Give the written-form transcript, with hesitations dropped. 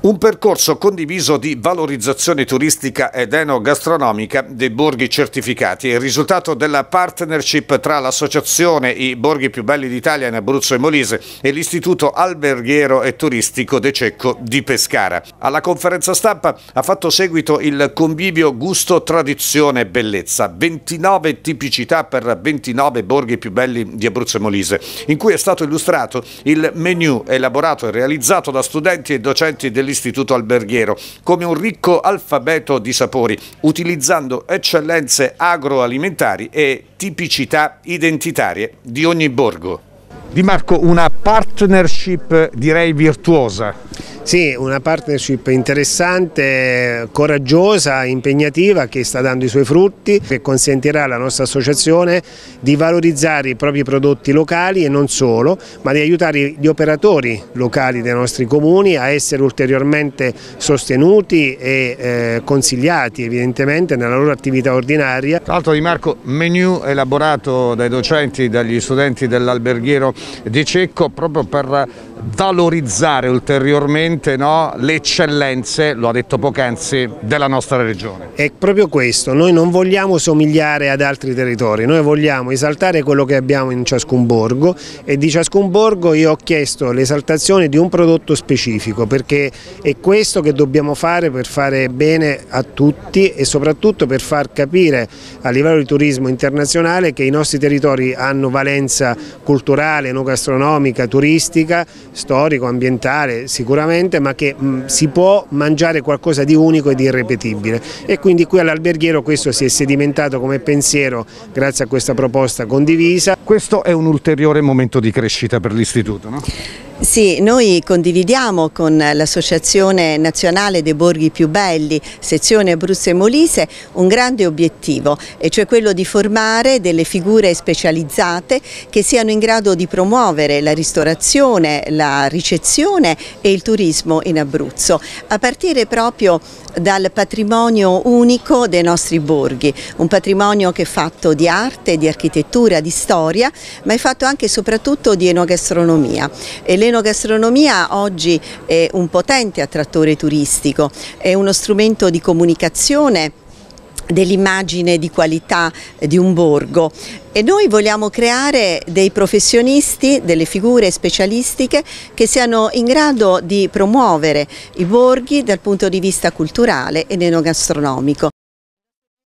Un percorso condiviso di valorizzazione turistica ed enogastronomica dei borghi certificati è il risultato della partnership tra l'associazione I Borghi Più Belli d'Italia in Abruzzo e Molise e l'Istituto Alberghiero e Turistico De Cecco di Pescara. Alla conferenza stampa ha fatto seguito il convivio Gusto, Tradizione e Bellezza, 29 tipicità per 29 borghi più belli di Abruzzo e Molise, in cui è stato illustrato il menu elaborato e realizzato da studenti e docenti dell'Istituto Alberghiero come un ricco alfabeto di sapori, utilizzando eccellenze agroalimentari e tipicità identitarie di ogni borgo. Di Marco, una partnership direi virtuosa. Sì, una partnership interessante, coraggiosa, impegnativa, che sta dando i suoi frutti, che consentirà alla nostra associazione di valorizzare i propri prodotti locali e non solo, ma di aiutare gli operatori locali dei nostri comuni a essere ulteriormente sostenuti e consigliati evidentemente nella loro attività ordinaria. Tra l'altro, Di Marco, menu elaborato dai docenti, dagli studenti dell'Alberghiero De Cecco proprio per valorizzare ulteriormente le eccellenze, lo ha detto poc'anzi, della nostra regione. È proprio questo, noi non vogliamo somigliare ad altri territori, noi vogliamo esaltare quello che abbiamo in ciascun borgo, e di ciascun borgo io ho chiesto l'esaltazione di un prodotto specifico, perché è questo che dobbiamo fare per fare bene a tutti e soprattutto per far capire a livello di turismo internazionale che i nostri territori hanno valenza culturale, enogastronomica, turistica, storico, ambientale sicuramente, ma che si può mangiare qualcosa di unico e di irripetibile, e quindi qui all'Alberghiero questo si è sedimentato come pensiero grazie a questa proposta condivisa. Questo è un ulteriore momento di crescita per l'Istituto, no? Sì, noi condividiamo con l'Associazione Nazionale dei Borghi Più Belli, sezione Abruzzo e Molise, un grande obiettivo, e cioè quello di formare delle figure specializzate che siano in grado di promuovere la ristorazione, la ricezione e il turismo in Abruzzo, a partire proprio dal patrimonio unico dei nostri borghi, un patrimonio che è fatto di arte, di architettura, di storia, ma è fatto anche e soprattutto di enogastronomia. E l'enogastronomia oggi è un potente attrattore turistico, è uno strumento di comunicazione dell'immagine di qualità di un borgo, e noi vogliamo creare dei professionisti, delle figure specialistiche che siano in grado di promuovere i borghi dal punto di vista culturale ed enogastronomico.